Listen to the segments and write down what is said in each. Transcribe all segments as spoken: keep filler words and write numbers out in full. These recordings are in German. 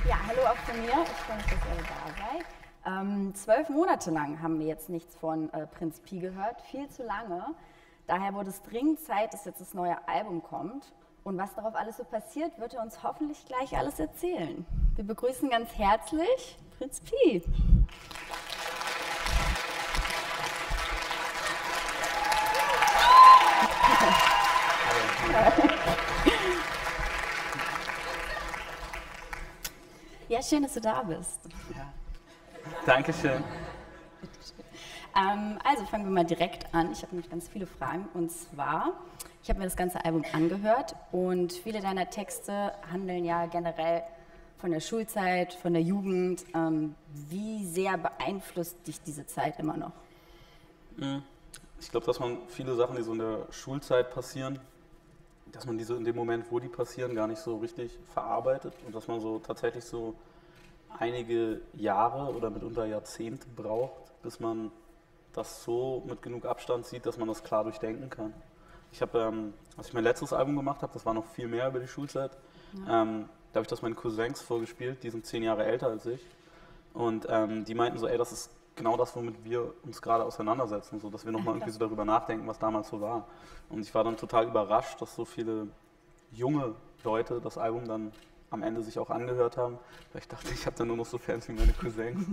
Ja, hallo auch von mir. Ich freue mich, dass ihr alle da seid. Ähm, zwölf Monate lang haben wir jetzt nichts von äh, Prinz Pi gehört, viel zu lange. Daher wurde es dringend Zeit, dass jetzt das neue Album kommt. Und was darauf alles so passiert, wird er uns hoffentlich gleich alles erzählen. Wir begrüßen ganz herzlich Prinz Pi. Ja, schön, dass du da bist. Ja. Dankeschön. Ähm, also fangen wir mal direkt an. Ich habe nämlich ganz viele Fragen. Und zwar, ich habe mir das ganze Album angehört und viele deiner Texte handeln ja generell von der Schulzeit, von der Jugend. Ähm, wie sehr beeinflusst dich diese Zeit immer noch? Ich glaube, dass man viele Sachen, die so in der Schulzeit passieren, dass man diese in dem Moment, wo die passieren, gar nicht so richtig verarbeitet und dass man so tatsächlich so einige Jahre oder mitunter Jahrzehnte braucht, bis man das so mit genug Abstand sieht, dass man das klar durchdenken kann. Ich habe, ähm, als ich mein letztes Album gemacht habe, das war noch viel mehr über die Schulzeit, ja. ähm, da habe ich das meinen Cousins vorgespielt, die sind zehn Jahre älter als ich und ähm, die meinten so, ey, das ist genau das, womit wir uns gerade auseinandersetzen, so dass wir nochmal irgendwie so darüber nachdenken, was damals so war. Und ich war dann total überrascht, dass so viele junge Leute das Album dann am Ende sich auch angehört haben, weil ich dachte, ich habe dann nur noch so Fans wie meine Cousins.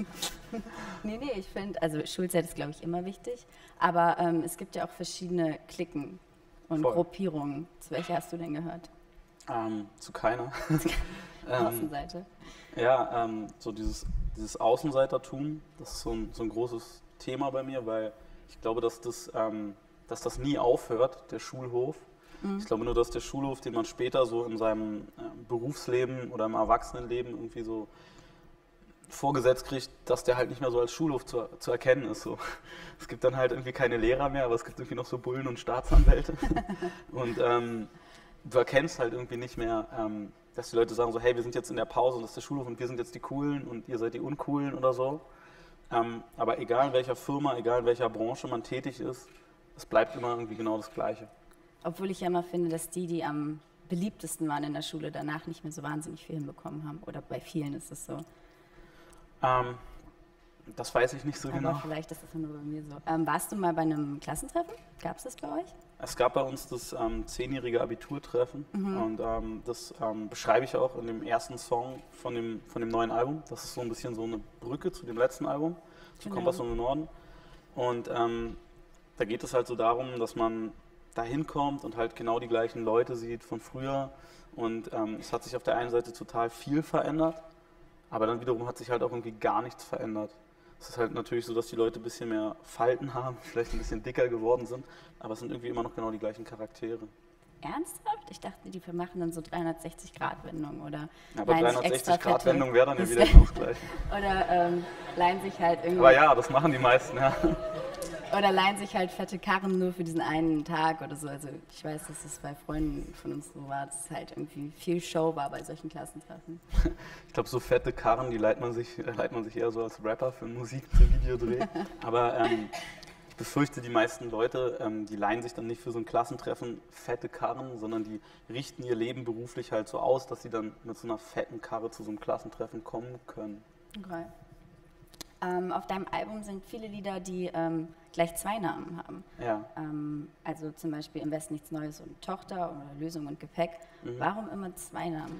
nee, nee, ich finde, also Schulzeit ist, glaube ich, immer wichtig, aber ähm, es gibt ja auch verschiedene Klicken und Voll. Gruppierungen. Zu welcher hast du denn gehört? Ähm, zu keiner. Außenseite. Ähm, ja, ähm, so dieses, dieses Außenseitertum, das ist so ein, so ein großes Thema bei mir, weil ich glaube, dass das, ähm, dass das nie aufhört, der Schulhof. Mhm. Ich glaube nur, dass der Schulhof, den man später so in seinem äh, Berufsleben oder im Erwachsenenleben irgendwie so vorgesetzt kriegt, dass der halt nicht mehr so als Schulhof zu, zu erkennen ist. So. Es gibt dann halt irgendwie keine Lehrer mehr, aber es gibt irgendwie noch so Bullen und Staatsanwälte. und ähm, du erkennst halt irgendwie nicht mehr, ähm, dass die Leute sagen so, hey, wir sind jetzt in der Pause und das ist der Schulhof und wir sind jetzt die Coolen und ihr seid die Uncoolen oder so. Ähm, aber egal in welcher Firma, egal in welcher Branche man tätig ist, es bleibt immer irgendwie genau das Gleiche. Obwohl ich ja immer finde, dass die, die am beliebtesten waren in der Schule, danach nicht mehr so wahnsinnig viel hinbekommen haben. Oder bei vielen ist es so. Ähm, das weiß ich nicht so aber genau. Vielleicht ist das ja nur bei mir so. Ähm, warst du mal bei einem Klassentreffen? Gab es das bei euch? Es gab bei uns das ähm, zehnjährige Abiturtreffen mhm. und ähm, das ähm, beschreibe ich auch in dem ersten Song von dem, von dem neuen Album. Das ist so ein bisschen so eine Brücke zu dem letzten Album, zu genau. Kompass und Norden. Und ähm, da geht es halt so darum, dass man da hinkommt und halt genau die gleichen Leute sieht von früher. Und ähm, es hat sich auf der einen Seite total viel verändert, aber dann wiederum hat sich halt auch irgendwie gar nichts verändert. Es ist halt natürlich so, dass die Leute ein bisschen mehr Falten haben, vielleicht ein bisschen dicker geworden sind, aber es sind irgendwie immer noch genau die gleichen Charaktere. Ernsthaft? Ich dachte, die machen dann so dreihundertsechzig Grad Wendung oder ja, aber dreihundertsechzig Grad Wendung wäre dann ja wieder genau das Gleiche. Oder ähm, leihen sich halt irgendwie... Aber ja, das machen die meisten, ja. Oder leihen sich halt fette Karren nur für diesen einen Tag oder so. Also ich weiß, dass es bei Freunden von uns so war, dass es halt irgendwie viel Show war bei solchen Klassentreffen. Ich glaube, so fette Karren, die leiht man sich, leiht man sich eher so als Rapper für einen Musikvideodreh. Aber ähm, ich befürchte, die meisten Leute, ähm, die leihen sich dann nicht für so ein Klassentreffen fette Karren, sondern die richten ihr Leben beruflich halt so aus, dass sie dann mit so einer fetten Karre zu so einem Klassentreffen kommen können. Okay. Ähm, auf deinem Album sind viele Lieder, die ähm, gleich zwei Namen haben. Ja. Ähm, also zum Beispiel Im Westen nichts Neues und Tochter oder Lösung und Gepäck. Mhm. Warum immer zwei Namen?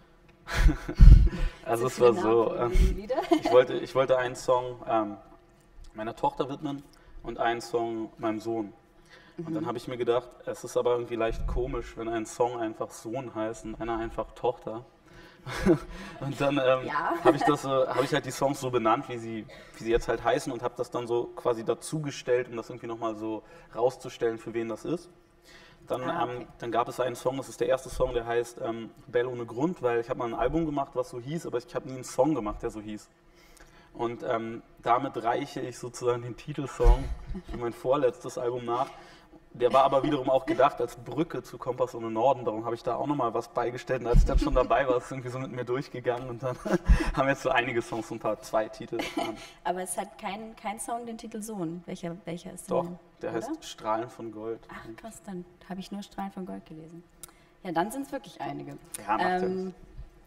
Also es war so, ähm, ich, wollte, ich wollte einen Song ähm, meiner Tochter widmen und einen Song meinem Sohn. Und mhm. dann habe ich mir gedacht, es ist aber irgendwie leicht komisch, wenn ein Song einfach Sohn heißt und einer einfach Tochter. Und dann ähm, ja. habe ich, das, äh, hab ich halt die Songs so benannt, wie sie, wie sie jetzt halt heißen und habe das dann so quasi dazugestellt, um das irgendwie nochmal so rauszustellen, für wen das ist. Dann, ah, okay. ähm, dann gab es einen Song, das ist der erste Song, der heißt ähm, Bell ohne Grund, weil ich habe mal ein Album gemacht, was so hieß, aber ich habe nie einen Song gemacht, der so hieß. Und ähm, damit reiche ich sozusagen den Titelsong für mein vorletztes Album nach. Der war aber wiederum auch gedacht als Brücke zu Kompass ohne Norden, darum habe ich da auch nochmal was beigestellt. Und als ich dann schon dabei war, ist es irgendwie so mit mir durchgegangen und dann haben jetzt so einige Songs, so ein paar, zwei Titel. Aber es hat kein, kein Song den Titel Sohn. Welcher, welcher ist Doch, denn? der oder? heißt Strahlen von Gold. Ach krass, dann habe ich nur Strahlen von Gold gelesen. Ja, dann sind es wirklich einige. Ja, macht ähm,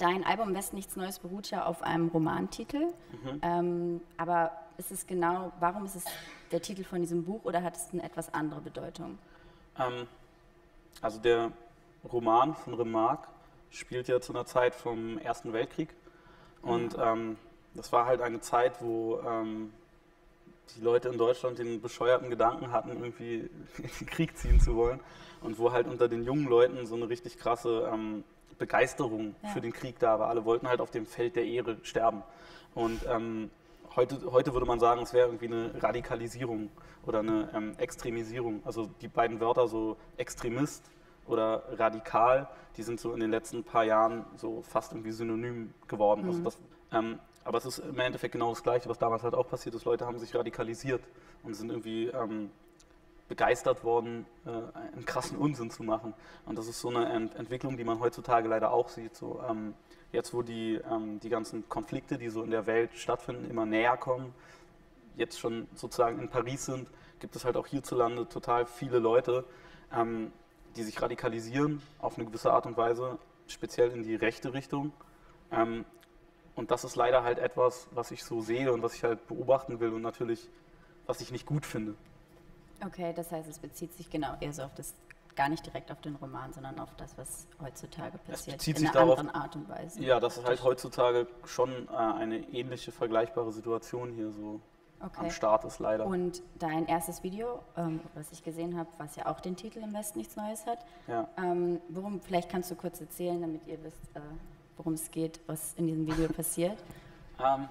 dein Album Im Westen nichts Neues beruht ja auf einem Romantitel. Mhm. Ähm, aber ist es genau, warum ist es der Titel von diesem Buch oder hat es eine etwas andere Bedeutung? Ähm, also der Roman von Remarque spielt ja zu einer Zeit vom Ersten Weltkrieg. Und ja. ähm, das war halt eine Zeit, wo ähm, die Leute in Deutschland den bescheuerten Gedanken hatten, irgendwie in den Krieg ziehen zu wollen. Und wo halt unter den jungen Leuten so eine richtig krasse ähm, Begeisterung ja. für den Krieg da war. Alle wollten halt auf dem Feld der Ehre sterben. Und ähm, heute, heute würde man sagen, es wäre irgendwie eine Radikalisierung oder eine ähm, Extremisierung. Also die beiden Wörter so Extremist oder radikal, die sind so in den letzten paar Jahren so fast irgendwie synonym geworden. Mhm. Also das, ähm, aber es ist im Endeffekt genau das Gleiche, was damals halt auch passiert ist. Leute haben sich radikalisiert und sind irgendwie ähm, begeistert worden, äh, einen krassen Unsinn zu machen. Und das ist so eine Ent Entwicklung, die man heutzutage leider auch sieht. So, ähm, jetzt, wo die, ähm, die ganzen Konflikte, die so in der Welt stattfinden, immer näher kommen, jetzt schon sozusagen in Paris sind, gibt es halt auch hierzulande total viele Leute, ähm, die sich radikalisieren auf eine gewisse Art und Weise, speziell in die rechte Richtung. Ähm, und das ist leider halt etwas, was ich so sehe und was ich halt beobachten will und natürlich, was ich nicht gut finde. Okay, das heißt, es bezieht sich genau eher so auf das, gar nicht direkt auf den Roman, sondern auf das, was heutzutage passiert, es bezieht in sich einer darauf, anderen Art und Weise. Ja, das ist halt heutzutage schon äh, eine ähnliche, vergleichbare Situation hier so okay. am Start ist leider. Und dein erstes Video, ähm, was ich gesehen habe, was ja auch den Titel Im Westen nichts Neues hat, ja. ähm, worum, vielleicht kannst du kurz erzählen, damit ihr wisst, äh, worum es geht, was in diesem Video passiert. Ähm,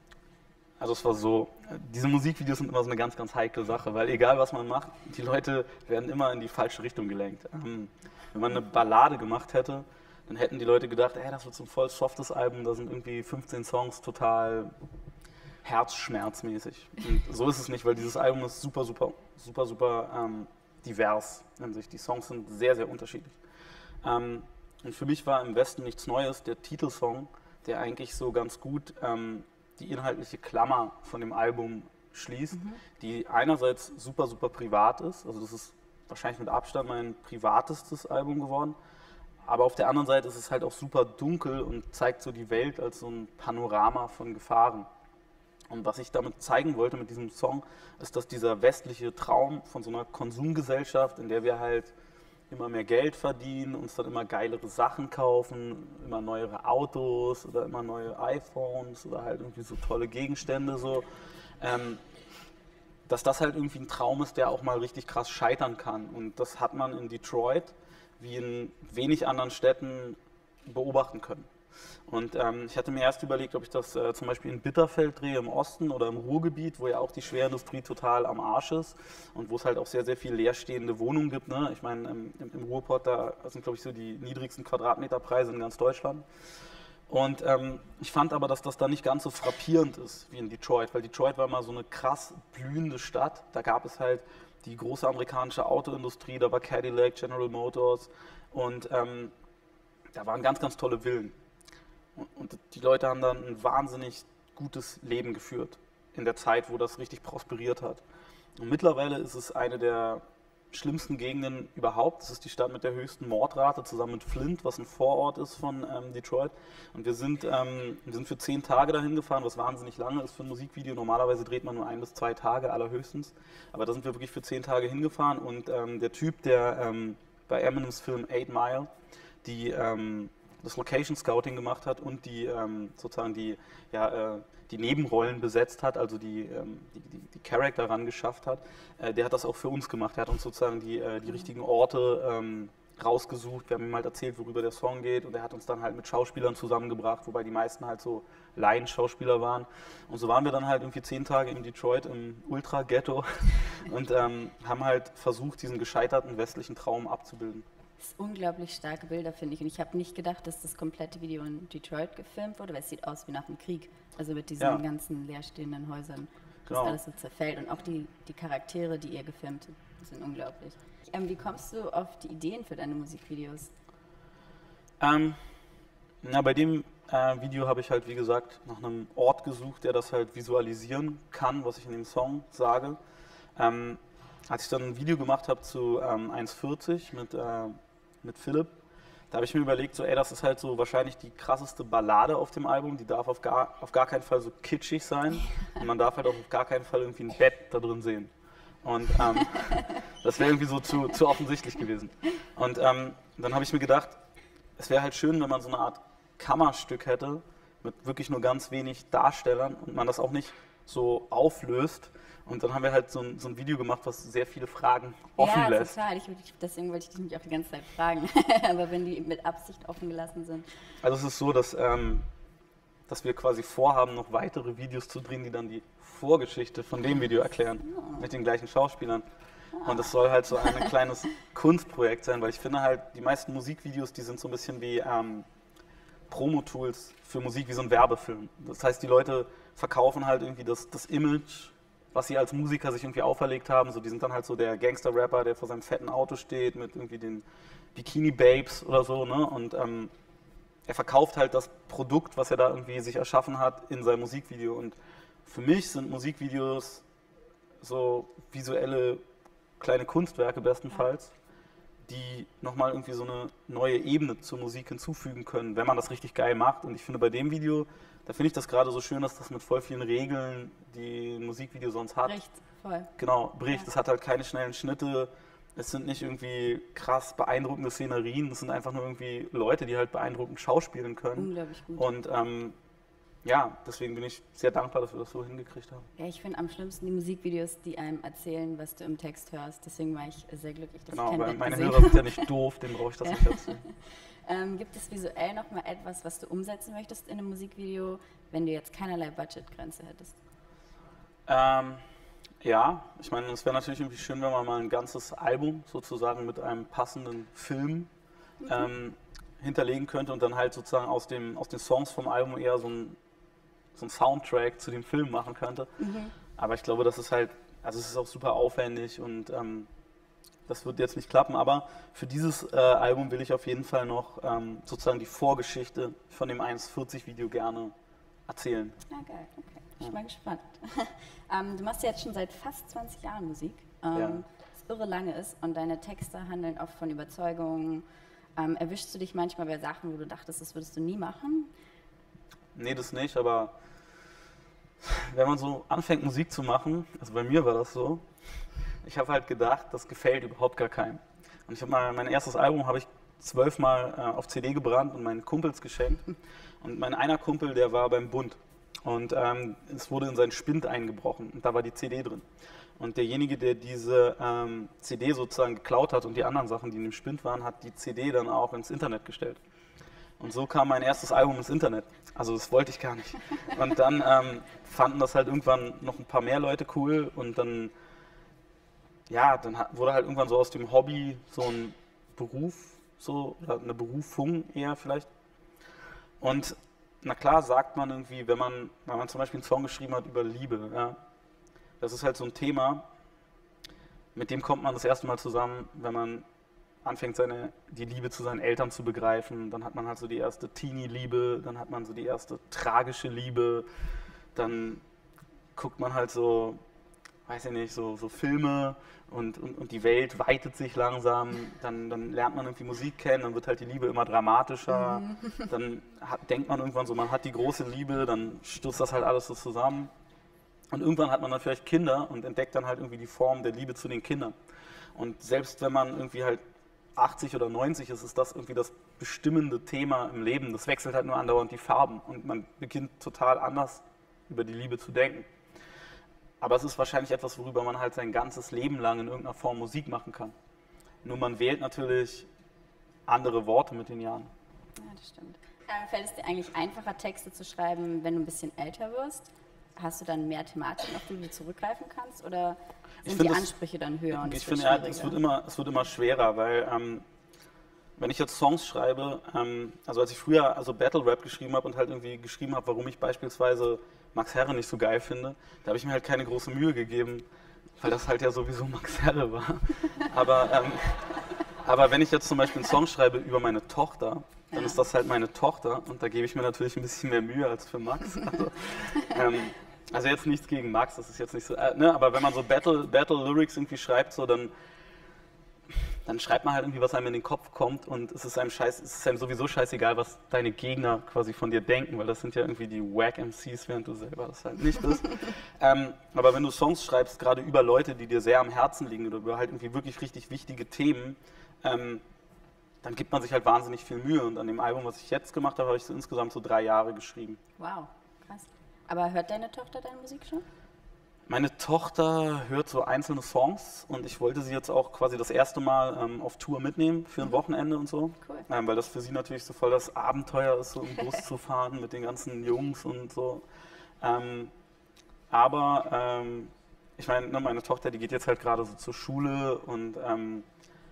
Also es war so, diese Musikvideos sind immer so eine ganz, ganz heikle Sache, weil egal was man macht, die Leute werden immer in die falsche Richtung gelenkt. Ähm, wenn man eine Ballade gemacht hätte, dann hätten die Leute gedacht, ey, das wird so ein voll softes Album, da sind irgendwie fünfzehn Songs total herzschmerzmäßig. Und so ist es nicht, weil dieses Album ist super, super, super, super ähm, divers in sich. Die Songs sind sehr, sehr unterschiedlich. Ähm, und für mich war Im Westen nichts Neues der Titelsong, der eigentlich so ganz gut ähm, die inhaltliche Klammer von dem Album schließt, mhm. die einerseits super, super privat ist, also das ist wahrscheinlich mit Abstand mein privatestes Album geworden, aber auf der anderen Seite ist es halt auch super dunkel und zeigt so die Welt als so ein Panorama von Gefahren. Und was ich damit zeigen wollte mit diesem Song, ist, dass dieser westliche Traum von so einer Konsumgesellschaft, in der wir halt immer mehr Geld verdienen, uns dann immer geilere Sachen kaufen, immer neuere Autos oder immer neue iPhones oder halt irgendwie so tolle Gegenstände so, ähm, dass das halt irgendwie ein Traum ist, der auch mal richtig krass scheitern kann. Und das hat man in Detroit wie in wenig anderen Städten beobachten können. Und ähm, ich hatte mir erst überlegt, ob ich das äh, zum Beispiel in Bitterfeld drehe im Osten oder im Ruhrgebiet, wo ja auch die Schwerindustrie total am Arsch ist und wo es halt auch sehr, sehr viel leerstehende Wohnungen gibt. Ne? Ich meine, im, im Ruhrpott, da sind, glaube ich, so die niedrigsten Quadratmeterpreise in ganz Deutschland. Und ähm, ich fand aber, dass das da nicht ganz so frappierend ist wie in Detroit, weil Detroit war mal so eine krass blühende Stadt. Da gab es halt die große amerikanische Autoindustrie, da war Cadillac, General Motors und ähm, da waren ganz, ganz tolle Villen. Und die Leute haben dann ein wahnsinnig gutes Leben geführt in der Zeit, wo das richtig prosperiert hat. Und mittlerweile ist es eine der schlimmsten Gegenden überhaupt. Es ist die Stadt mit der höchsten Mordrate, zusammen mit Flint, was ein Vorort ist von ähm, Detroit. Und wir sind, ähm, wir sind für zehn Tage dahin gefahren, was wahnsinnig lange ist für ein Musikvideo. Normalerweise dreht man nur ein bis zwei Tage allerhöchstens. Aber da sind wir wirklich für zehn Tage hingefahren. Und ähm, der Typ, der ähm, bei Eminems Film Eight Mile die ähm, das Location Scouting gemacht hat und die ähm, sozusagen die, ja, äh, die Nebenrollen besetzt hat, also die, ähm, die, die, die Charakter ran geschafft hat, äh, der hat das auch für uns gemacht. Er hat uns sozusagen die, äh, die richtigen Orte ähm, rausgesucht. Wir haben ihm halt erzählt, worüber der Song geht und er hat uns dann halt mit Schauspielern zusammengebracht, wobei die meisten halt so Laienschauspieler waren. Und so waren wir dann halt irgendwie zehn Tage in Detroit im Ultra-Ghetto und ähm, haben halt versucht, diesen gescheiterten westlichen Traum abzubilden. Das sind unglaublich starke Bilder, finde ich. Und ich habe nicht gedacht, dass das komplette Video in Detroit gefilmt wurde, weil es sieht aus wie nach dem Krieg. Also mit diesen ja. ganzen leerstehenden Häusern, dass genau. alles so zerfällt. Und auch die, die Charaktere, die ihr gefilmt habt, sind unglaublich. Ähm, wie kommst du auf die Ideen für deine Musikvideos? Ähm, na, bei dem äh, Video habe ich halt, wie gesagt, nach einem Ort gesucht, der das halt visualisieren kann, was ich in dem Song sage. Ähm, als ich dann ein Video gemacht habe zu ähm, eins vierzig mit, äh, mit Philipp, Da habe ich mir überlegt, so, ey, das ist halt so wahrscheinlich die krasseste Ballade auf dem Album. Die darf auf gar, auf gar keinen Fall so kitschig sein. Und man darf halt auch auf gar keinen Fall irgendwie ein Bett da drin sehen. Und ähm, das wäre irgendwie so zu, zu offensichtlich gewesen. Und ähm, dann habe ich mir gedacht, es wäre halt schön, wenn man so eine Art Kammerstück hätte, mit wirklich nur ganz wenig Darstellern und man das auch nicht so auflöst. Und dann haben wir halt so ein, so ein Video gemacht, was sehr viele Fragen offen ja, lässt. Ja, total. Ich, ich, deswegen wollte ich dich nämlich auch die ganze Zeit fragen. Aber wenn die mit Absicht offen gelassen sind. Also es ist so, dass, ähm, dass wir quasi vorhaben, noch weitere Videos zu drehen, die dann die Vorgeschichte von dem Video erklären. Oh. Mit den gleichen Schauspielern. Oh. Und es soll halt so ein kleines Kunstprojekt sein, weil ich finde halt, die meisten Musikvideos, die sind so ein bisschen wie ähm, Promo-Tools für Musik, wie so ein Werbefilm. Das heißt, die Leute verkaufen halt irgendwie das, das Image, was sie als Musiker sich irgendwie auferlegt haben. So, die sind dann halt so der Gangster-Rapper, der vor seinem fetten Auto steht mit irgendwie den Bikini-Babes oder so. Ne? Und ähm, er verkauft halt das Produkt, was er da irgendwie sich erschaffen hat, in seinem Musikvideo. Und für mich sind Musikvideos so visuelle kleine Kunstwerke bestenfalls, die nochmal irgendwie so eine neue Ebene zur Musik hinzufügen können, wenn man das richtig geil macht. Und ich finde bei dem Video, da finde ich das gerade so schön, dass das mit voll vielen Regeln, die ein Musikvideo sonst hat, bricht voll. Genau, bricht. Ja. Es hat halt keine schnellen Schnitte, es sind nicht irgendwie krass beeindruckende Szenerien, es sind einfach nur irgendwie Leute, die halt beeindruckend schauspielen können. Unglaublich gut. Und ähm, ja, deswegen bin ich sehr dankbar, dass wir das so hingekriegt haben. Ja, ich finde am schlimmsten die Musikvideos, die einem erzählen, was du im Text hörst. Deswegen war ich sehr glücklich, dass genau, ich kein weil Bild meine gesehen Hörer sind ja nicht doof, denen brauche ich das Ja. nicht erzählen. ähm, gibt es visuell noch mal etwas, was du umsetzen möchtest in einem Musikvideo, wenn du jetzt keinerlei Budgetgrenze hättest? Ähm, ja, ich meine, es wäre natürlich irgendwie schön, wenn man mal ein ganzes Album sozusagen mit einem passenden Film mhm. ähm, hinterlegen könnte und dann halt sozusagen aus, dem, aus den Songs vom Album eher so ein so einen Soundtrack zu dem Film machen könnte. Mhm. Aber ich glaube, das ist halt, also es ist auch super aufwendig und ähm, das wird jetzt nicht klappen. Aber für dieses äh, Album will ich auf jeden Fall noch ähm, sozusagen die Vorgeschichte von dem eins vierzig Video gerne erzählen. Ja, geil, okay. Ich bin ja. mal gespannt. ähm, du machst ja jetzt schon seit fast zwanzig Jahren Musik, ähm, ja. was irre lange ist und deine Texte handeln oft von Überzeugungen. Ähm, erwischst du dich manchmal bei Sachen, wo du dachtest, das würdest du nie machen? Nee, das nicht, aber wenn man so anfängt Musik zu machen, also bei mir war das so, ich habe halt gedacht, das gefällt überhaupt gar keinem. Und ich habe mal, mein erstes Album habe ich zwölfmal äh, auf C D gebrannt und meinen Kumpels geschenkt. Und mein einer Kumpel, der war beim Bund und ähm, es wurde in seinen Spind eingebrochen und da war die C D drin. Und derjenige, der diese ähm, C D sozusagen geklaut hat und die anderen Sachen, die in dem Spind waren, hat die C D dann auch ins Internet gestellt. Und so kam mein erstes Album ins Internet. Also das wollte ich gar nicht. Und dann ähm, fanden das halt irgendwann noch ein paar mehr Leute cool und dann, ja, dann wurde halt irgendwann so aus dem Hobby so ein Beruf, so, oder eine Berufung eher vielleicht. Und na klar sagt man irgendwie, wenn man, wenn man zum Beispiel einen Song geschrieben hat über Liebe, ja, das ist halt so ein Thema, mit dem kommt man das erste Mal zusammen, wenn man anfängt, seine, die Liebe zu seinen Eltern zu begreifen, dann hat man halt so die erste Teenie-Liebe, dann hat man so die erste tragische Liebe, dann guckt man halt so, weiß ich nicht, so, so Filme und, und, und die Welt weitet sich langsam, dann, dann lernt man irgendwie Musik kennen, dann wird halt die Liebe immer dramatischer, mhm. dann hat, denkt man irgendwann so, man hat die große Liebe, dann stürzt das halt alles so zusammen und irgendwann hat man dann vielleicht Kinder und entdeckt dann halt irgendwie die Form der Liebe zu den Kindern. Und selbst wenn man irgendwie halt achtzig oder neunzig ist, ist das irgendwie das bestimmende Thema im Leben. Das wechselt halt nur andauernd die Farben und man beginnt total anders über die Liebe zu denken. Aber es ist wahrscheinlich etwas, worüber man halt sein ganzes Leben lang in irgendeiner Form Musik machen kann. Nur man wählt natürlich andere Worte mit den Jahren. Ja, das stimmt. Ähm, fällt es dir eigentlich einfacher, Texte zu schreiben, wenn du ein bisschen älter wirst? Hast du dann mehr Thematiken, auf die du zurückgreifen kannst? Oder sind die Ansprüche dann höher? Und ich finde, ja, es wird immer, es wird immer schwerer, weil ähm, wenn ich jetzt Songs schreibe, ähm, also als ich früher also Battle Rap geschrieben habe und halt irgendwie geschrieben habe, warum ich beispielsweise Max Herre nicht so geil finde, da habe ich mir halt keine große Mühe gegeben, weil das halt ja sowieso Max Herre war. Aber, ähm, aber wenn ich jetzt zum Beispiel einen Song schreibe über meine Tochter, dann ja. ist das halt meine Tochter und da gebe ich mir natürlich ein bisschen mehr Mühe als für Max. Also, ähm, also jetzt nichts gegen Max, das ist jetzt nicht so, äh, ne, aber wenn man so Battle, Battle Lyrics irgendwie schreibt, so dann, dann schreibt man halt irgendwie, was einem in den Kopf kommt und es ist einem scheiß, es ist einem sowieso scheißegal, was deine Gegner quasi von dir denken, weil das sind ja irgendwie die Wack-M Cs, während du selber das halt nicht bist. ähm, aber wenn du Songs schreibst, gerade über Leute, die dir sehr am Herzen liegen oder über halt irgendwie wirklich richtig wichtige Themen, ähm, dann gibt man sich halt wahnsinnig viel Mühe. Und an dem Album, was ich jetzt gemacht habe, habe ich so insgesamt so drei Jahre geschrieben. Wow, krass. Aber hört deine Tochter deine Musik schon? Meine Tochter hört so einzelne Songs und ich wollte sie jetzt auch quasi das erste Mal ähm, auf Tour mitnehmen für ein Wochenende und so. Cool. Ähm, weil das für sie natürlich so voll das Abenteuer ist, so im Bus zu fahren mit den ganzen Jungs und so. Ähm, aber ähm, ich meine, ne, meine Tochter, die geht jetzt halt gerade so zur Schule und ähm,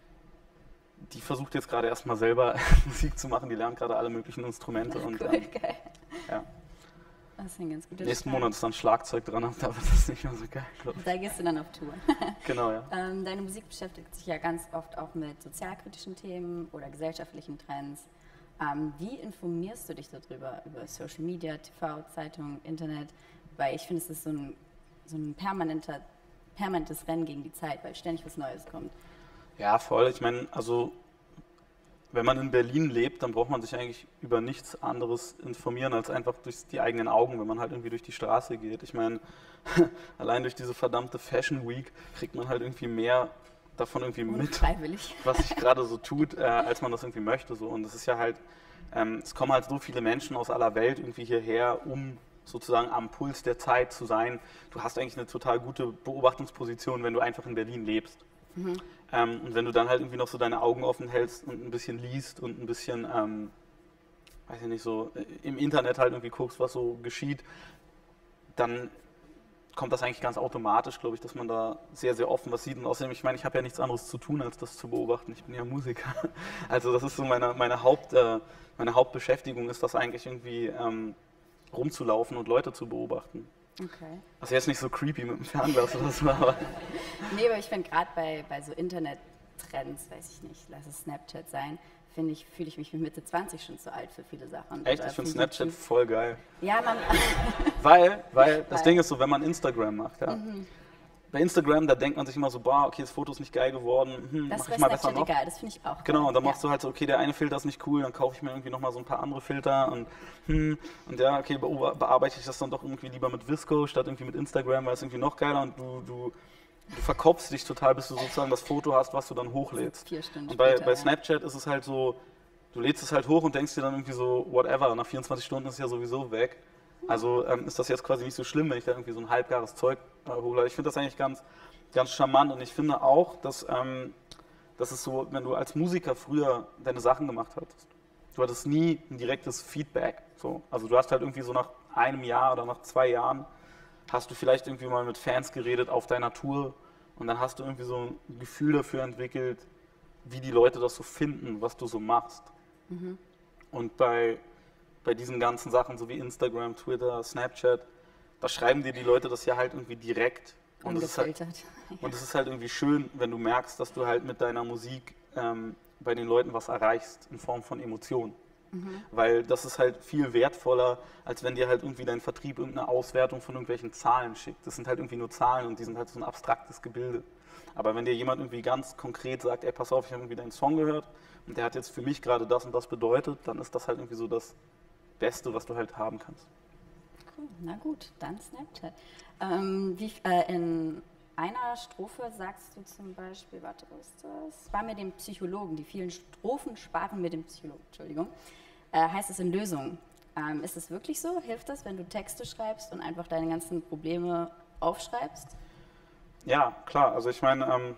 die versucht jetzt gerade erstmal selber Musik zu machen. Die lernt gerade alle möglichen Instrumente. Und, Cool, ähm, geil. ja. Das ist ein ganz guter Nächsten Start. Monat ist dann Schlagzeug dran, aber da wird das nicht mehr so geil, glaube ich. Da gehst du dann auf Tour. Genau, ja. ähm, deine Musik beschäftigt sich ja ganz oft auch mit sozialkritischen Themen oder gesellschaftlichen Trends. Ähm, wie informierst du dich darüber? Über Social Media, T V, Zeitung, Internet? Weil ich finde, es ist so ein, so ein permanenter, permanentes Rennen gegen die Zeit, weil ständig was Neues kommt. Ja, voll. Ich meine, also wenn man in Berlin lebt, dann braucht man sich eigentlich über nichts anderes informieren, als einfach durch die eigenen Augen, wenn man halt irgendwie durch die Straße geht. Ich meine, allein durch diese verdammte Fashion Week kriegt man halt irgendwie mehr davon irgendwie mit, Freiwillig. was sich gerade so tut, äh, als man das irgendwie möchte. So. Und es ist ja halt, ähm, es kommen halt so viele Menschen aus aller Welt irgendwie hierher, um sozusagen am Puls der Zeit zu sein. Du hast eigentlich eine total gute Beobachtungsposition, wenn du einfach in Berlin lebst. Mhm. Ähm, und wenn du dann halt irgendwie noch so deine Augen offen hältst und ein bisschen liest und ein bisschen, ähm, weiß ich nicht, so im Internet halt irgendwie guckst, was so geschieht, dann kommt das eigentlich ganz automatisch, glaube ich, dass man da sehr, sehr offen was sieht. Und außerdem, ich meine, ich habe ja nichts anderes zu tun, als das zu beobachten. Ich bin ja Musiker. Also das ist so meine, meine, Haupt, äh, meine Hauptbeschäftigung, ist das eigentlich irgendwie ähm, rumzulaufen und Leute zu beobachten. Okay. Das ist jetzt nicht so creepy mit dem Fernglas oder so, aber... Nee, aber ich finde gerade bei, bei so Internet-Trends, weiß ich nicht, lass es Snapchat sein, finde ich, fühle ich mich mit Mitte zwanzig schon zu alt für viele Sachen. Echt? Oder Ich finde für Snapchat YouTube. voll geil. Ja, man... Weil, weil das Weil. Ding ist so, wenn man Instagram macht, ja. Mhm. Bei Instagram, da denkt man sich immer so, boah, okay, das Foto ist nicht geil geworden, hm, Das mach ist bei ich mal besser Snapchat noch. egal, das finde ich auch Genau, geil. und dann machst ja. du halt so, okay, der eine Filter ist nicht cool, dann kaufe ich mir irgendwie nochmal so ein paar andere Filter und hm, und ja, okay, beober- bearbeite ich das dann doch irgendwie lieber mit Visco statt irgendwie mit Instagram, weil es irgendwie noch geiler und du, du, du verkopfst dich total, bis du sozusagen das Foto hast, was du dann hochlädst. Vier Stunden Und bei, später, bei ja. Snapchat ist es halt so, du lädst es halt hoch und denkst dir dann irgendwie so, whatever, nach vierundzwanzig Stunden ist es ja sowieso weg. Also ähm, ist das jetzt quasi nicht so schlimm, wenn ich da irgendwie so ein halbgares Zeug äh, hochlade. Ich finde das eigentlich ganz, ganz charmant und ich finde auch, dass, ähm, dass es so, wenn du als Musiker früher deine Sachen gemacht hattest, du hattest nie ein direktes Feedback. So. Also du hast halt irgendwie so nach einem Jahr oder nach zwei Jahren hast du vielleicht irgendwie mal mit Fans geredet auf deiner Tour und dann hast du irgendwie so ein Gefühl dafür entwickelt, wie die Leute das so finden, was du so machst. Mhm. Und bei, bei diesen ganzen Sachen, so wie Instagram, Twitter, Snapchat, da schreiben dir die Leute das ja halt irgendwie direkt. Und es ist halt, und es ist halt irgendwie schön, wenn du merkst, dass du halt mit deiner Musik ähm, bei den Leuten was erreichst in Form von Emotionen. Mhm. Weil das ist halt viel wertvoller, als wenn dir halt irgendwie dein Vertrieb irgendeine Auswertung von irgendwelchen Zahlen schickt. Das sind halt irgendwie nur Zahlen und die sind halt so ein abstraktes Gebilde. Aber wenn dir jemand irgendwie ganz konkret sagt, ey, pass auf, ich habe irgendwie deinen Song gehört und der hat jetzt für mich gerade das und das bedeutet, dann ist das halt irgendwie so das Beste, was du halt haben kannst. Cool, na gut, dann Snapchat. Ähm, wie, äh, in einer Strophe sagst du zum Beispiel, warte, was ist das? Spar mir den Psychologen, die vielen Strophen sparen mir den Psychologen, Entschuldigung. Äh, heißt es in Lösungen. Ähm, ist es wirklich so? Hilft das, wenn du Texte schreibst und einfach deine ganzen Probleme aufschreibst? Ja, klar. Also ich meine, ähm,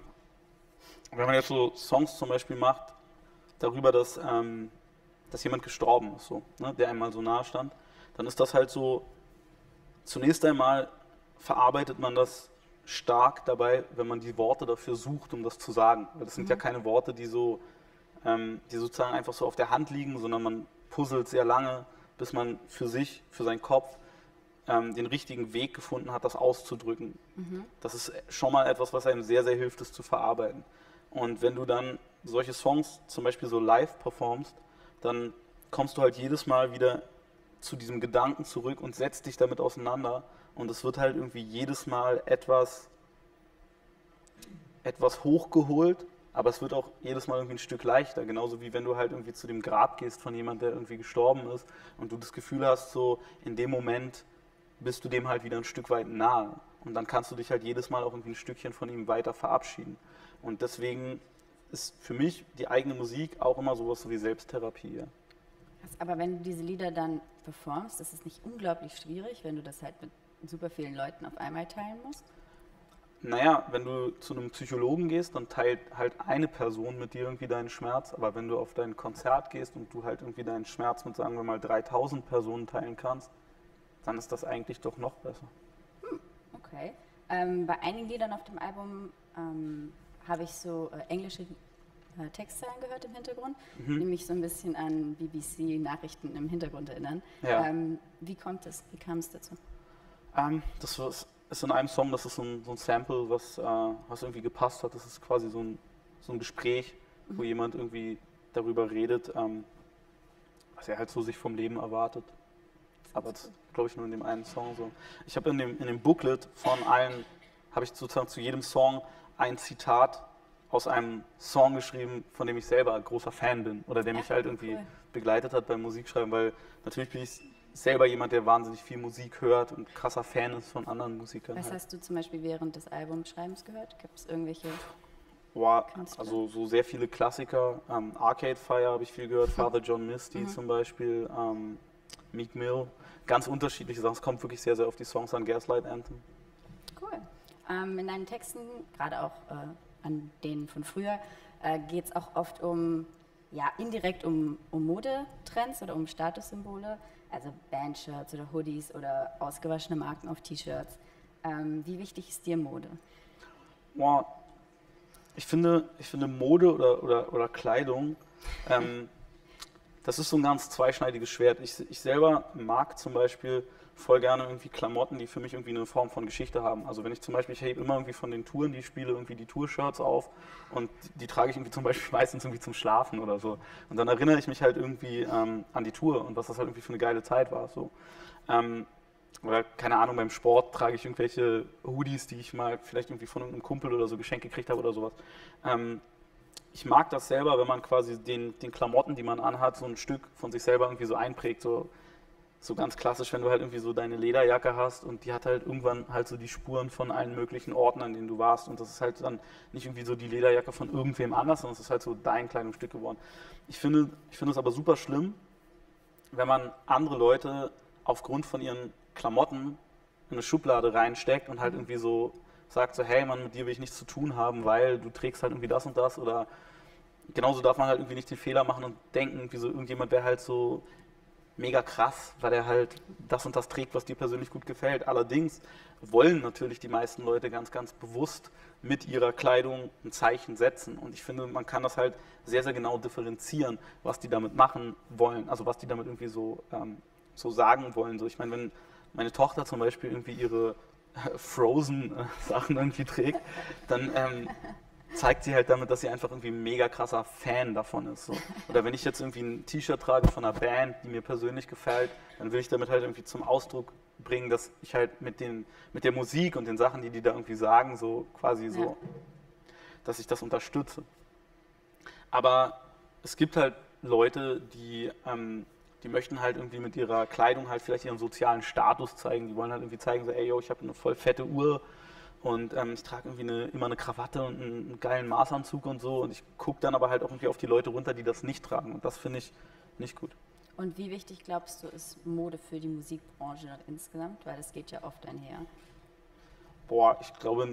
wenn man jetzt so Songs zum Beispiel macht, darüber, dass, ähm, dass jemand gestorben ist, so, ne, der einem mal so nahe stand, dann ist das halt so, zunächst einmal verarbeitet man das stark dabei, wenn man die Worte dafür sucht, um das zu sagen. Weil das sind mhm. ja keine Worte, die so, ähm, die sozusagen einfach so auf der Hand liegen, sondern man puzzelt sehr lange, bis man für sich, für seinen Kopf ähm, den richtigen Weg gefunden hat, das auszudrücken. Mhm. Das ist schon mal etwas, was einem sehr, sehr hilft, das zu verarbeiten. Und wenn du dann solche Songs zum Beispiel so live performst, dann kommst du halt jedes Mal wieder zu diesem Gedanken zurück und setzt dich damit auseinander. Und es wird halt irgendwie jedes Mal etwas, etwas hochgeholt, aber es wird auch jedes Mal irgendwie ein Stück leichter. Genauso wie wenn du halt irgendwie zu dem Grab gehst von jemandem, der irgendwie gestorben ist und du das Gefühl hast, so in dem Moment bist du dem halt wieder ein Stück weit nahe. Und dann kannst du dich halt jedes Mal auch irgendwie ein Stückchen von ihm weiter verabschieden. Und deswegen ist für mich die eigene Musik auch immer sowas so wie Selbsttherapie. Ja. Aber wenn du diese Lieder dann performst, ist es nicht unglaublich schwierig, wenn du das halt mit super vielen Leuten auf einmal teilen musst? Naja, wenn du zu einem Psychologen gehst, dann teilt halt eine Person mit dir irgendwie deinen Schmerz. Aber wenn du auf dein Konzert gehst und du halt irgendwie deinen Schmerz mit, sagen wir mal, dreitausend Personen teilen kannst, dann ist das eigentlich doch noch besser. Hm, okay. Ähm, bei einigen Liedern auf dem Album ähm, habe ich so äh, englische äh, Textzeilen gehört im Hintergrund, Mhm. die mich so ein bisschen an B B C-Nachrichten im Hintergrund erinnern. Ja. Ähm, wie kommt es? Wie kam es dazu? Ähm, das ist ist in einem Song, das ist so ein, so ein Sample, was, äh, was irgendwie gepasst hat. Das ist quasi so ein, so ein Gespräch, wo jemand irgendwie darüber redet, ähm, was er halt so sich vom Leben erwartet. Aber das glaube ich nur in dem einen Song so. Ich habe in dem, in dem Booklet von allen, habe ich sozusagen zu jedem Song ein Zitat aus einem Song geschrieben, von dem ich selber ein großer Fan bin oder der mich Ja, halt irgendwie cool. begleitet hat beim Musikschreiben, weil natürlich bin ich selber jemand, der wahnsinnig viel Musik hört und krasser Fan ist von anderen Musikern. Was halt. hast du zum Beispiel während des Albumschreibens gehört? Gibt es irgendwelche? Boah, Künstler? also so sehr viele Klassiker. Ähm, Arcade Fire habe ich viel gehört, Father John Misty Mhm. zum Beispiel, ähm, Meek Mill. Ganz unterschiedliche Sachen. Es kommt wirklich sehr, sehr auf die Songs an. Gaslight Anthem. Cool. Ähm, in deinen Texten, gerade auch äh, an denen von früher, äh, geht es auch oft um, ja, indirekt um, um Modetrends oder um Statussymbole, also Bandshirts oder Hoodies oder ausgewaschene Marken auf T-Shirts. Ähm, wie wichtig ist dir Mode? Boah, ich finde, ich finde Mode oder, oder, oder Kleidung, ähm, das ist so ein ganz zweischneidiges Schwert. Ich, ich selber mag zum Beispiel voll gerne irgendwie Klamotten, die für mich irgendwie eine Form von Geschichte haben. Also wenn ich zum Beispiel, ich hebe immer irgendwie von den Touren, die ich spiele, irgendwie die Tour-Shirts auf und die, die trage ich irgendwie zum Beispiel meistens irgendwie zum Schlafen oder so. Und dann erinnere ich mich halt irgendwie ähm, an die Tour und was das halt irgendwie für eine geile Zeit war. So. Ähm, oder keine Ahnung, beim Sport trage ich irgendwelche Hoodies, die ich mal vielleicht irgendwie von irgendeinem Kumpel oder so geschenkt gekriegt habe oder sowas. Ähm, ich mag das selber, wenn man quasi den, den Klamotten, die man anhat, so ein Stück von sich selber irgendwie so einprägt. So, so ganz klassisch, wenn du halt irgendwie so deine Lederjacke hast und die hat halt irgendwann halt so die Spuren von allen möglichen Orten, an denen du warst. Und das ist halt dann nicht irgendwie so die Lederjacke von irgendwem anders, sondern es ist halt so dein Kleidungsstück geworden. Ich finde, ich finde es aber super schlimm, wenn man andere Leute aufgrund von ihren Klamotten in eine Schublade reinsteckt und halt irgendwie so sagt so, hey Mann, mit dir will ich nichts zu tun haben, weil du trägst halt irgendwie das und das oder genauso darf man halt irgendwie nicht den Fehler machen und denken, wie so irgendjemand wäre halt so mega krass, weil er halt das und das trägt, was dir persönlich gut gefällt. Allerdings wollen natürlich die meisten Leute ganz, ganz bewusst mit ihrer Kleidung ein Zeichen setzen und ich finde, man kann das halt sehr, sehr genau differenzieren, was die damit machen wollen, also was die damit irgendwie so, ähm, so sagen wollen. So, ich meine, wenn meine Tochter zum Beispiel irgendwie ihre Frozen-Sachen irgendwie trägt, dann ähm, zeigt sie halt damit, dass sie einfach irgendwie ein mega krasser Fan davon ist. So. Oder wenn ich jetzt irgendwie ein T-Shirt trage von einer Band, die mir persönlich gefällt, dann will ich damit halt irgendwie zum Ausdruck bringen, dass ich halt mit, den, mit der Musik und den Sachen, die die da irgendwie sagen, so quasi so, Ja. dass ich das unterstütze. Aber es gibt halt Leute, die ähm, die möchten halt irgendwie mit ihrer Kleidung halt vielleicht ihren sozialen Status zeigen. Die wollen halt irgendwie zeigen, so, ey, yo, ich habe eine voll fette Uhr und ähm, ich trage irgendwie eine, immer eine Krawatte und einen, einen geilen Maßanzug und so. Und ich gucke dann aber halt auch irgendwie auf die Leute runter, die das nicht tragen. Und das finde ich nicht gut. Und wie wichtig glaubst du, ist Mode für die Musikbranche insgesamt? Weil das geht ja oft einher. Boah, ich glaube,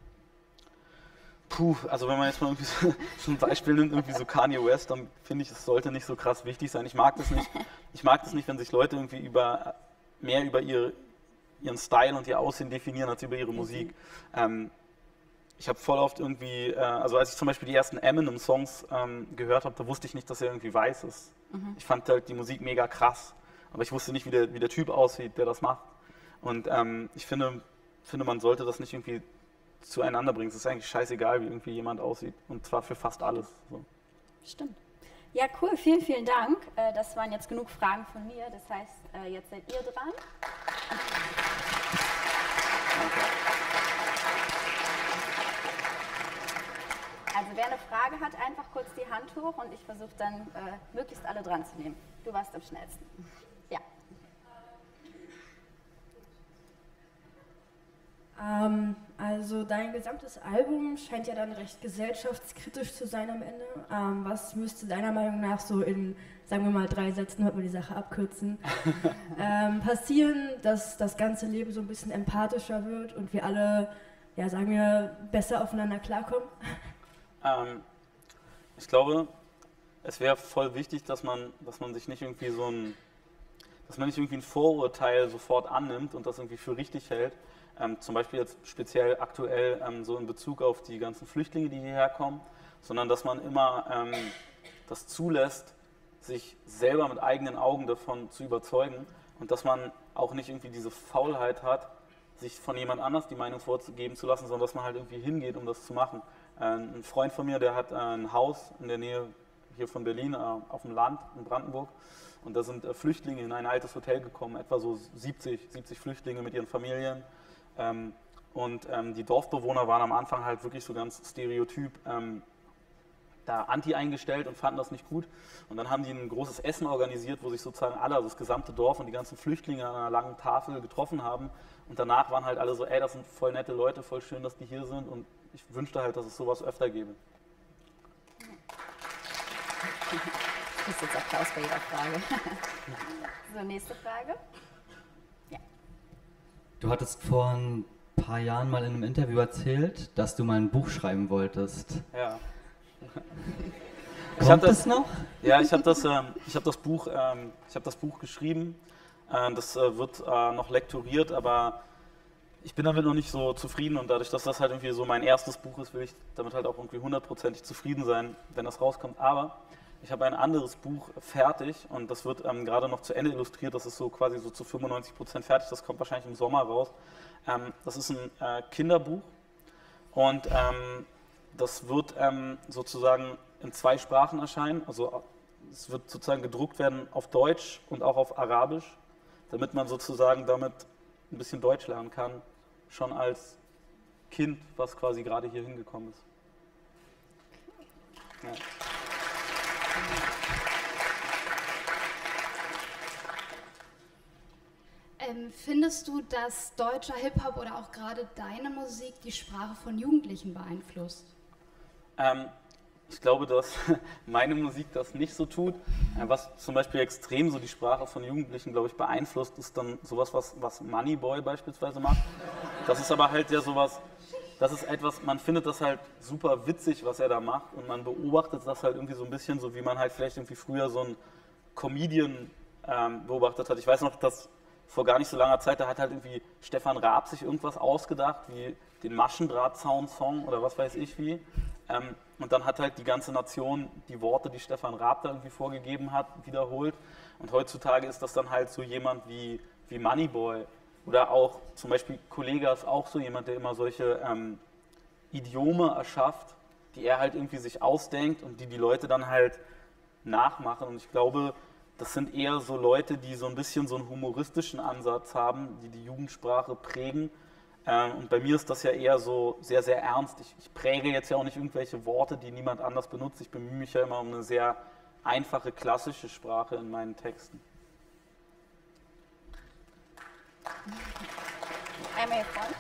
puh, also wenn man jetzt mal irgendwie so, so ein Beispiel nimmt, irgendwie so Kanye West, dann finde ich, es sollte nicht so krass wichtig sein. Ich mag das nicht, ich mag das nicht, wenn sich Leute irgendwie über, mehr über ihre, ihren Style und ihr Aussehen definieren, als über ihre Musik. Ähm, ich habe voll oft irgendwie, äh, also als ich zum Beispiel die ersten Eminem-Songs ähm, gehört habe, da wusste ich nicht, dass er irgendwie weiß ist. Mhm. Ich fand halt die Musik mega krass, aber ich wusste nicht, wie der, wie der Typ aussieht, der das macht. Und ähm, ich finde, finde, man sollte das nicht irgendwie zueinander bringen. Es ist eigentlich scheißegal, wie irgendwie jemand aussieht. Und zwar für fast alles. So. Stimmt. Ja, cool. Vielen, vielen Dank. Äh, Das waren jetzt genug Fragen von mir. Das heißt, äh, jetzt seid ihr dran. Danke. Also wer eine Frage hat, einfach kurz die Hand hoch und ich versuche dann äh, möglichst alle dran zu nehmen. Du warst am schnellsten. Ja. Ähm, also dein gesamtes Album scheint ja dann recht gesellschaftskritisch zu sein am Ende. Ähm, was müsste deiner Meinung nach so in, sagen wir mal, drei Sätzen, hört man die Sache abkürzen, ähm, passieren, dass das ganze Leben so ein bisschen empathischer wird und wir alle, ja, sagen wir, besser aufeinander klarkommen? Ähm, ich glaube, es wäre voll wichtig, dass man, dass man sich nicht irgendwie so ein, dass man nicht irgendwie ein Vorurteil sofort annimmt und das irgendwie für richtig hält. Ähm, zum Beispiel jetzt speziell aktuell ähm, so in Bezug auf die ganzen Flüchtlinge, die hierher kommen, sondern dass man immer ähm, das zulässt, sich selber mit eigenen Augen davon zu überzeugen und dass man auch nicht irgendwie diese Faulheit hat, sich von jemand anders die Meinung vorzugeben zu lassen, sondern dass man halt irgendwie hingeht, um das zu machen. Ähm, ein Freund von mir, der hat äh, ein Haus in der Nähe hier von Berlin, äh, auf dem Land in Brandenburg, und da sind äh, Flüchtlinge in ein altes Hotel gekommen, etwa so siebzig, siebzig Flüchtlinge mit ihren Familien. Ähm, und ähm, die Dorfbewohner waren am Anfang halt wirklich so ganz stereotyp ähm, da anti eingestellt und fanden das nicht gut. Und dann haben die ein großes Essen organisiert, wo sich sozusagen alle, also das gesamte Dorf und die ganzen Flüchtlinge an einer langen Tafel getroffen haben. Und danach waren halt alle so, ey, das sind voll nette Leute, voll schön, dass die hier sind. Und ich wünschte halt, dass es sowas öfter gäbe. Das ist jetzt Applaus bei jeder Frage. So, nächste Frage. Du hattest vor ein paar Jahren mal in einem Interview erzählt, dass du mal ein Buch schreiben wolltest. Ja. Kommt das noch? Ja, ich habe das, ähm, ich hab das, Buch, ähm, ich hab das Buch geschrieben. Äh, das äh, wird äh, noch lektoriert, aber ich bin damit noch nicht so zufrieden. Und dadurch, dass das halt irgendwie so mein erstes Buch ist, will ich damit halt auch irgendwie hundertprozentig zufrieden sein, wenn das rauskommt. Aber ich habe ein anderes Buch fertig und das wird ähm, gerade noch zu Ende illustriert. Das ist so quasi so zu fünfundneunzig Prozent fertig. Das kommt wahrscheinlich im Sommer raus. Ähm, das ist ein äh, Kinderbuch und ähm, das wird ähm, sozusagen in zwei Sprachen erscheinen. Also es wird sozusagen gedruckt werden auf Deutsch und auch auf Arabisch, damit man sozusagen damit ein bisschen Deutsch lernen kann, schon als Kind, was quasi gerade hier hingekommen ist. Ja. Ähm, findest du, dass deutscher Hip-Hop oder auch gerade deine Musik die Sprache von Jugendlichen beeinflusst? Ähm, ich glaube, dass meine Musik das nicht so tut. Was zum Beispiel extrem so die Sprache von Jugendlichen, glaube ich, beeinflusst, ist dann sowas, was, was Moneyboy beispielsweise macht. Das ist aber halt ja sowas, das ist etwas, man findet das halt super witzig, was er da macht, und man beobachtet das halt irgendwie so ein bisschen so, wie man halt vielleicht irgendwie früher so einen Comedian ähm, beobachtet hat. Ich weiß noch, dass vor gar nicht so langer Zeit, da hat halt irgendwie Stefan Raab sich irgendwas ausgedacht, wie den Maschendrahtzaun-Song oder was weiß ich wie. Ähm, und dann hat halt die ganze Nation die Worte, die Stefan Raab da irgendwie vorgegeben hat, wiederholt. Und heutzutage ist das dann halt so jemand wie, wie Moneyboy. Oder auch zum Beispiel Kollega ist auch so jemand, der immer solche ähm, Idiome erschafft, die er halt irgendwie sich ausdenkt und die die Leute dann halt nachmachen. Und ich glaube, das sind eher so Leute, die so ein bisschen so einen humoristischen Ansatz haben, die die Jugendsprache prägen. Ähm, und bei mir ist das ja eher so sehr, sehr ernst. Ich, ich präge jetzt ja auch nicht irgendwelche Worte, die niemand anders benutzt. Ich bemühe mich ja immer um eine sehr einfache, klassische Sprache in meinen Texten. Einmal hier vorne.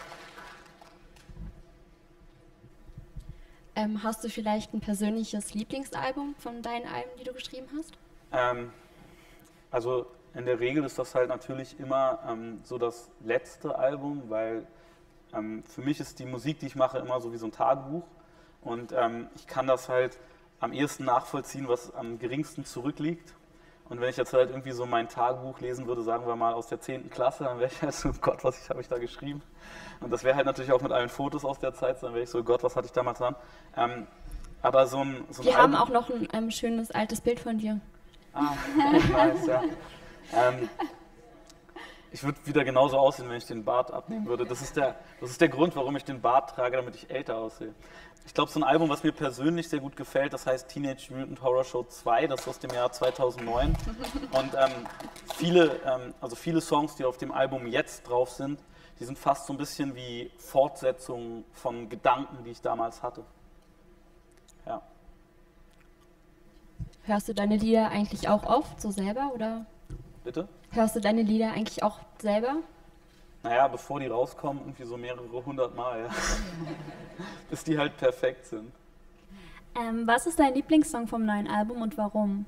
Ähm, hast du vielleicht ein persönliches Lieblingsalbum von deinen Alben, die du geschrieben hast? Ähm, also in der Regel ist das halt natürlich immer ähm, so das letzte Album, weil ähm, für mich ist die Musik, die ich mache, immer so wie so ein Tagebuch, und ähm, ich kann das halt am ehesten nachvollziehen, was am geringsten zurückliegt. Und wenn ich jetzt halt irgendwie so mein Tagebuch lesen würde, sagen wir mal aus der zehnten Klasse, dann wäre ich halt so, Gott, was habe ich da geschrieben? Und das wäre halt natürlich auch mit allen Fotos aus der Zeit, dann wäre ich so, Gott, was hatte ich damals dran? Ähm, aber so ein, so ein Wir Album, haben auch noch ein ähm, schönes altes Bild von dir. Ah, nice, ja. Ähm, ich würde wieder genauso aussehen, wenn ich den Bart abnehmen würde. Das ist, der, das ist der Grund, warum ich den Bart trage, damit ich älter aussehe. Ich glaube, so ein Album, was mir persönlich sehr gut gefällt, das heißt Teenage Mutant Horror Show zwei, das ist aus dem Jahr zweitausendneun. Und ähm, viele, ähm, also viele Songs, die auf dem Album jetzt drauf sind, die sind fast so ein bisschen wie Fortsetzungen von Gedanken, die ich damals hatte. ja. Hörst du deine Lieder eigentlich auch oft so selber oder Bitte? hörst du deine Lieder eigentlich auch selber? Naja, bevor die rauskommen, irgendwie so mehrere hundert Mal, ja. Bis die halt perfekt sind. Ähm, was ist dein Lieblingssong vom neuen Album und warum?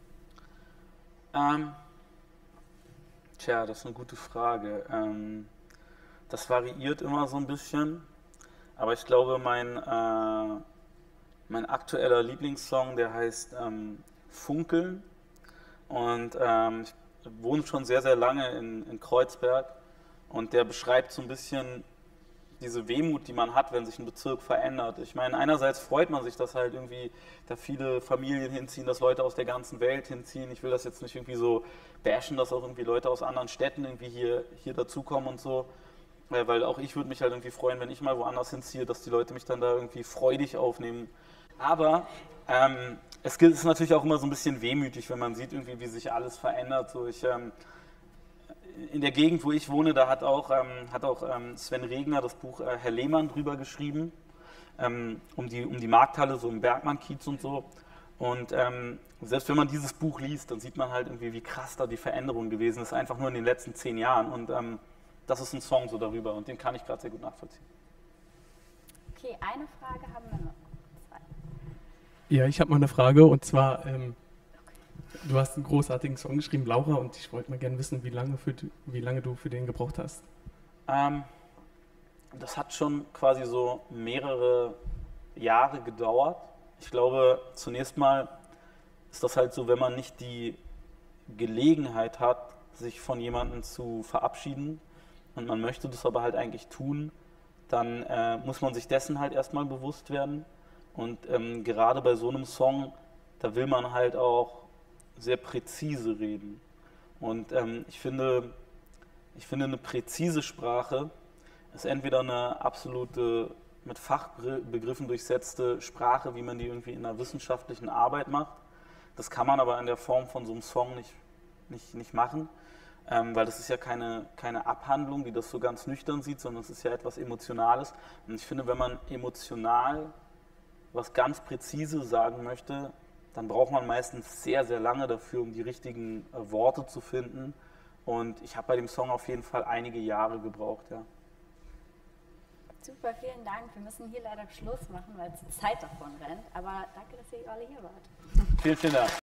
Ähm, tja, das ist eine gute Frage. Ähm, das variiert immer so ein bisschen, aber ich glaube, mein, äh, mein aktueller Lieblingssong, der heißt ähm, Funkeln. Und ähm, ich wohne schon sehr, sehr lange in, in Kreuzberg und der beschreibt so ein bisschen diese Wehmut, die man hat, wenn sich ein Bezirk verändert. Ich meine, einerseits freut man sich, dass halt irgendwie da viele Familien hinziehen, dass Leute aus der ganzen Welt hinziehen. Ich will das jetzt nicht irgendwie so bashen, dass auch irgendwie Leute aus anderen Städten irgendwie hier, hier dazukommen und so. Weil auch ich würde mich halt irgendwie freuen, wenn ich mal woanders hinziehe, dass die Leute mich dann da irgendwie freudig aufnehmen. Aber ähm, es ist natürlich auch immer so ein bisschen wehmütig, wenn man sieht, irgendwie, wie sich alles verändert. So ich, ähm, in der Gegend, wo ich wohne, da hat auch, ähm, hat auch ähm, Sven Regner das Buch äh, Herr Lehmann drüber geschrieben, ähm, um, die, um die Markthalle, so im Bergmann-Kiez und so. Und ähm, selbst wenn man dieses Buch liest, dann sieht man halt irgendwie, wie krass da die Veränderung gewesen ist, einfach nur in den letzten zehn Jahren. Und ähm, das ist ein Song so darüber und den kann ich gerade sehr gut nachvollziehen. Okay, eine Frage haben wir noch. Zwei. Ja, ich habe mal eine Frage und zwar, ähm, du hast einen großartigen Song geschrieben, Laura, und ich wollte mal gerne wissen, wie lange, für, wie lange du für den gebraucht hast. Ähm, das hat schon quasi so mehrere Jahre gedauert. Ich glaube, zunächst mal ist das halt so, wenn man nicht die Gelegenheit hat, sich von jemandem zu verabschieden und man möchte das aber halt eigentlich tun, dann äh, muss man sich dessen halt erstmal bewusst werden. Und ähm, gerade bei so einem Song, da will man halt auch sehr präzise reden. Und ähm, ich finde, ich finde, eine präzise Sprache ist entweder eine absolute, mit Fachbegriffen durchsetzte Sprache, wie man die irgendwie in einer wissenschaftlichen Arbeit macht. Das kann man aber in der Form von so einem Song nicht, nicht, nicht machen, ähm, weil das ist ja keine, keine Abhandlung, die das so ganz nüchtern sieht, sondern es ist ja etwas Emotionales. Und ich finde, wenn man emotional was ganz präzise sagen möchte, dann braucht man meistens sehr, sehr lange dafür, um die richtigen äh, Worte zu finden. Und ich habe bei dem Song auf jeden Fall einige Jahre gebraucht, ja. Super, vielen Dank. Wir müssen hier leider Schluss machen, weil die Zeit davon rennt. Aber danke, dass ihr alle hier wart. Vielen, vielen Dank.